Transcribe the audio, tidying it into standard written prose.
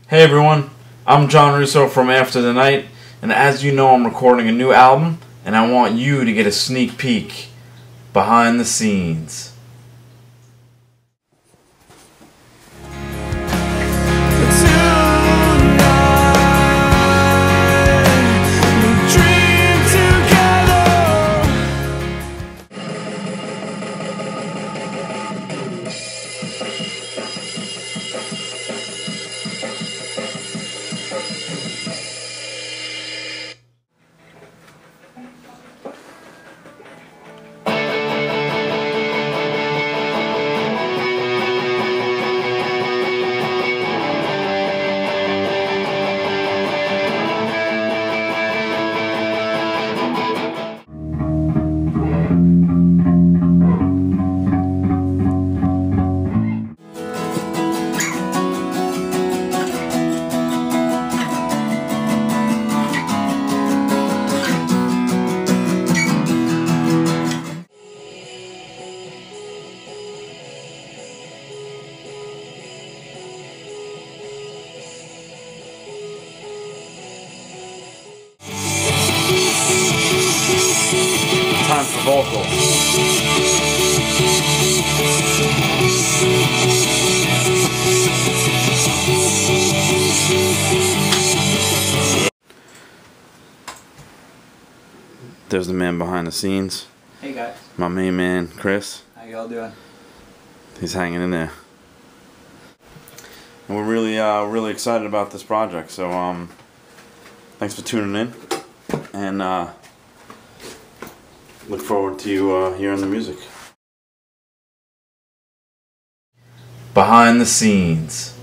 Hey everyone, I'm John Russo from After the Night, and as you know, I'm recording a new album, and I want you to get a sneak peek behind the scenes. Time for vocals. There's the man behind the scenes. Hey guys. My main man, Chris. How y'all doing? He's hanging in there. And we're really excited about this project. So thanks for tuning in, and look forward to you hearing the music. Behind the scenes.